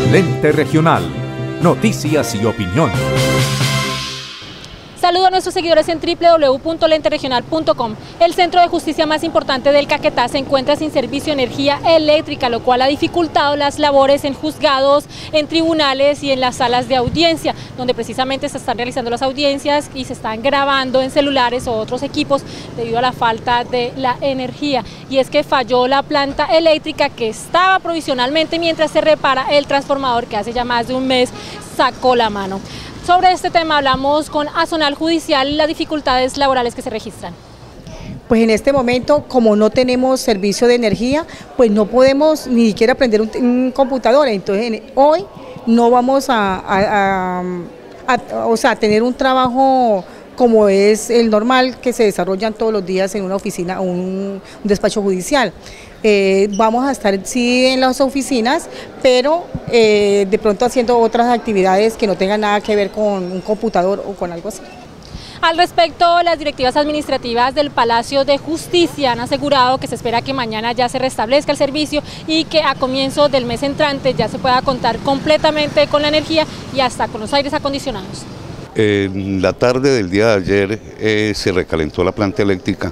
Lente Regional. Noticias y opinión. Saludo a nuestros seguidores en www.lenteregional.com. El centro de justicia más importante del Caquetá se encuentra sin servicio de energía eléctrica, lo cual ha dificultado las labores en juzgados, en tribunales y en las salas de audiencia, donde precisamente se están realizando las audiencias y se están grabando en celulares o otros equipos debido a la falta de la energía. Y es que falló la planta eléctrica que estaba provisionalmente mientras se repara el transformador que hace ya más de un mes sacó la mano. Sobre este tema hablamos con Azonal Judicial y las dificultades laborales que se registran. Pues en este momento, como no tenemos servicio de energía, pues no podemos ni siquiera prender un computador. Entonces hoy no vamos a tener un trabajo como es el normal que se desarrollan todos los días en una oficina o un despacho judicial. Vamos a estar sí en las oficinas, pero de pronto haciendo otras actividades que no tengan nada que ver con un computador o con algo así. Al respecto, las directivas administrativas del Palacio de Justicia han asegurado que se espera que mañana ya se restablezca el servicio y que a comienzo del mes entrante ya se pueda contar completamente con la energía y hasta con los aires acondicionados. En la tarde del día de ayer se recalentó la planta eléctrica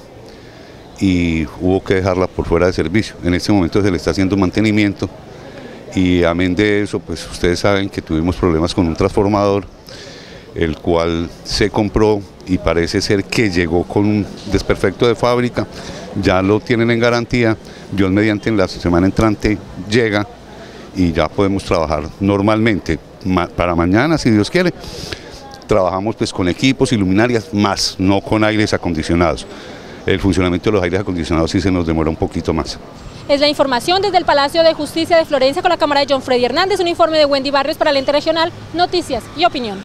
y hubo que dejarla por fuera de servicio. En este momento se le está haciendo mantenimiento y amén de eso, pues ustedes saben que tuvimos problemas con un transformador, el cual se compró y parece ser que llegó con un desperfecto de fábrica, ya lo tienen en garantía, Dios mediante en la semana entrante llega y ya podemos trabajar normalmente. Para mañana, si Dios quiere, trabajamos pues con equipos y luminarias más, no con aires acondicionados. El funcionamiento de los aires acondicionados sí se nos demora un poquito más. Es la información desde el Palacio de Justicia de Florencia con la cámara de John Freddy Hernández, un informe de Wendy Barrios para Lente Regional, Noticias y Opinión.